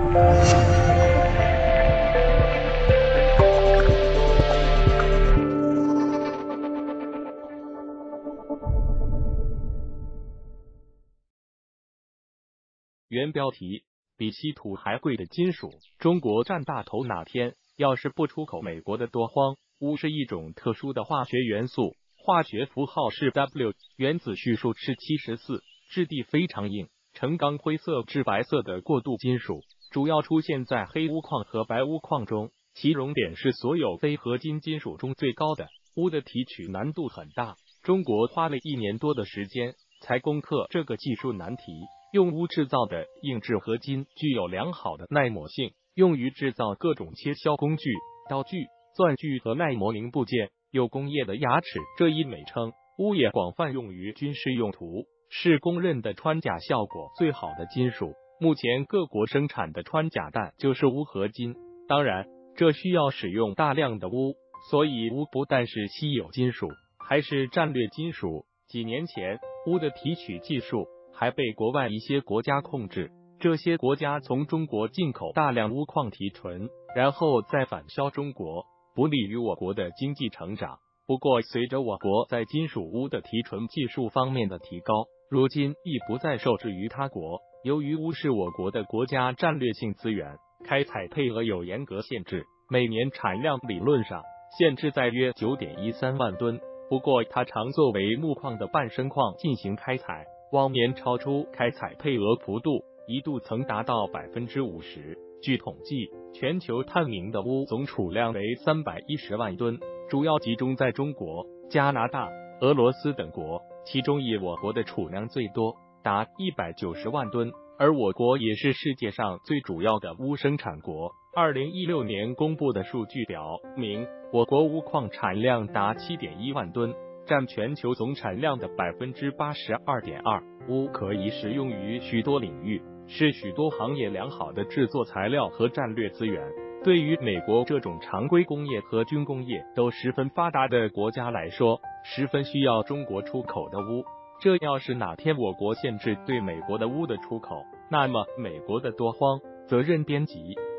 原标题：比稀土还贵的金属，中国占大头。哪天要是不出口美国的多荒，钨是一种特殊的化学元素，化学符号是 W， 原子序数是74，质地非常硬，呈钢灰色至白色的过渡金属，主要出现在黑钨矿和白钨矿中，其熔点是所有非合金金属中最高的。钨的提取难度很大，中国花了1年多的时间才攻克这个技术难题。用钨制造的硬质合金具有良好的耐磨性，用于制造各种切削工具、刀具、钻具和耐磨零部件，有工业的牙齿这一美称。钨也广泛用于军事用途，是公认的穿甲效果最好的金属。目前各国生产的穿甲弹就是钨合金，当然这需要使用大量的钨，所以钨不但是稀有金属，还是战略金属。几年前，钨的提取技术还被国外一些国家控制，这些国家从中国进口大量钨矿提纯，然后再返销中国，不利于我国的经济成长。不过，随着我国在金属钨的提纯技术方面的提高，如今亦不再受制于他国。由于钨是我国的国家战略性资源，开采配额有严格限制，每年产量理论上限制在约 9.13 万吨。不过，它常作为钼矿的伴生矿进行开采，往年超出开采配额幅度，一度曾达到 50%。据统计，全球探明的钨总储量为310万吨，主要集中在中国、加拿大、俄罗斯等国，其中以我国的储量最多，达190万吨，而我国也是世界上最主要的钨生产国。2016年公布的数据表明，我国钨矿产量达 7.1 万吨，占全球总产量的 82.2%。钨可以使用于许多领域，是许多行业良好的制作材料和战略资源。对于美国这种常规工业和军工业都十分发达的国家来说，十分需要中国出口的钨。这要是哪天我国限制对美国的钨的出口，那么美国的多荒责任编辑